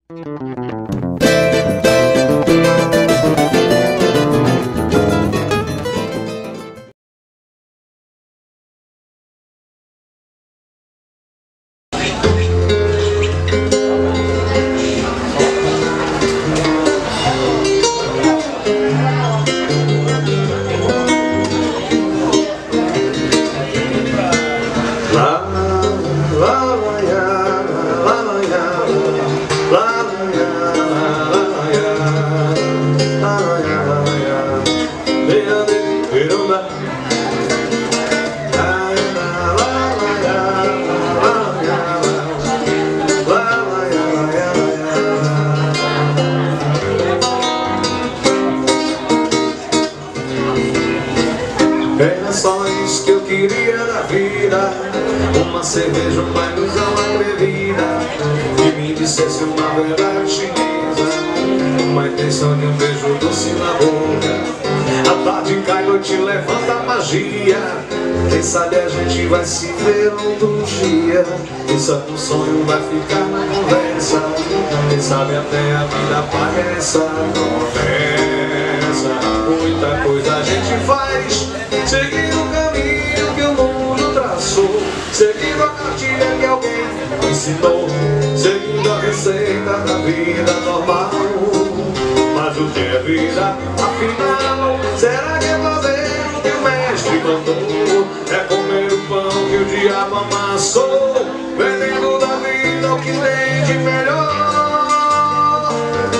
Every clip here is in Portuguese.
Era só isso que eu queria da vida, uma cerveja, uma ilusão atrevida, que me dissesse uma verdade chinesa, uma intenção de um beijo doce na boca. A tarde cai, noite levanta a magia, quem sabe a gente vai se ver outro dia. Quem sabe um sonho vai ficar na conversa, quem sabe até a vida paga essa conversa. Muita coisa a gente faz, seguindo o caminho que o mundo traçou, seguindo a cartilha que alguém ensinou, seguindo a receita da vida normal. Mas o que é vida, afinal? Será que é fazer o que o mestre mandou? É comer o pão que o diabo amassou, vendendo da vida o que tem de melhor.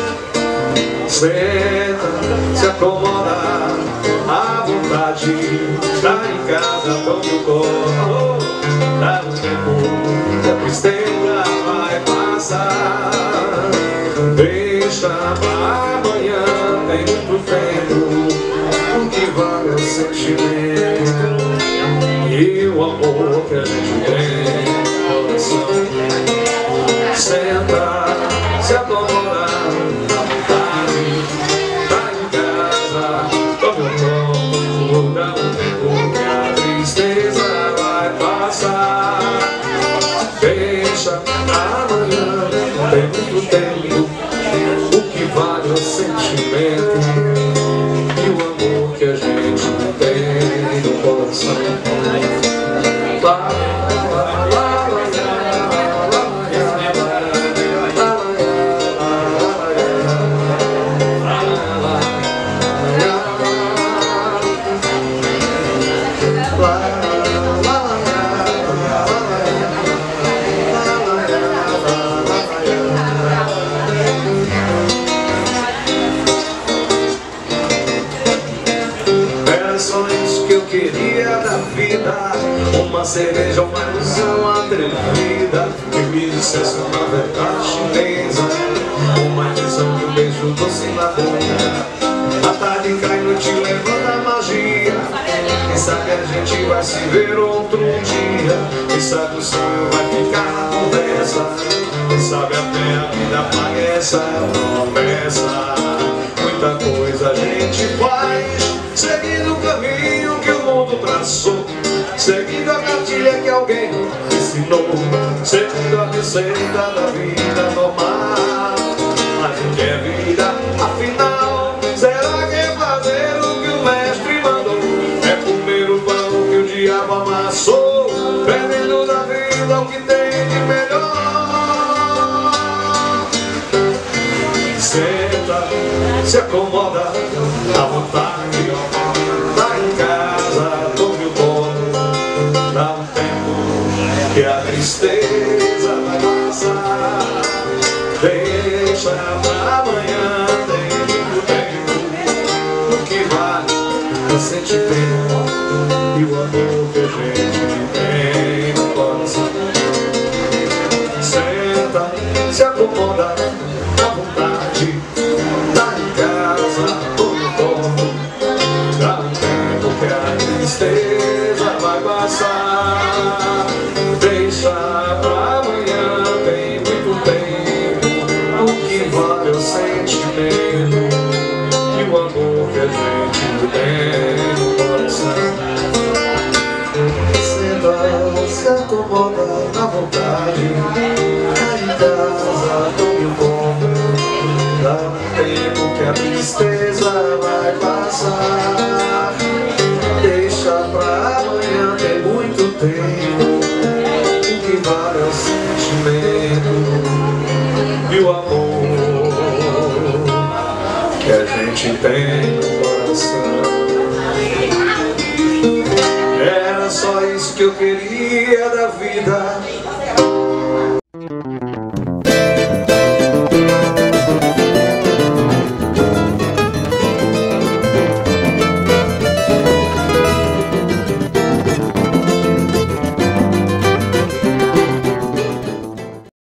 Senta, se acomoda, à vontade, tá em casa, tome o corpo, dá um tempo, que a tristeza vai passar. Deixa pra amanhã, tem muito tempo, o que vale é o sentimento e o amor que a gente tem no coração. Senta, se acomoda, à vontade, tá em casa, tome um copo, dá um tempo que a tristeza vai passar. Deixa pra amanhã, tem muito tempo, o que vale é o sentimento e o amor que a gente tem no coração. Era só isso que eu queria da vida, uma cerveja, uma ilusão atrevida, que me dissesse uma verdade chinesa, uma intenção de um beijo doce na boca. A tarde cai, noite levanta a magia, quem sabe a gente vai se ver outro dia. Quem sabe o sonho vai ficar na conversa, quem sabe até a vida paga essa promessa. Muita coisa a gente faz, seguindo o caminho que o mundo traçou, seguindo a cartilha que alguém ensinou, seguindo a receita da vida normal. Mas o que é vida, afinal? Será que é fazer o que o mestre mandou? É comer o pão que o diabo amassou, bebendo da vida o que tem de melhor. Senta, se acomoda, à vontade, tá em casa, tome o copo, dá um tempo que a tristeza vai passar. Deixa pra amanhã, tem muito tempo, o que vale é o sentimento e o amor que a gente tem no coração. Senta, se acomoda, à vontade, tá em casa, tome o copo, dá um tempo que a tristeza vai passar. Deixa pra amanhã, tem muito tempo, o que vale é o sentimento e o amor que a gente tem no coração. Senta, se acomoda, à vontade, tá em casa, tome um copo, a tristeza vai passar. Deixa pra amanhã, tem muito tempo. O que vale é o sentimento e o amor que a gente tem no coração. Era só isso que eu queria da vida,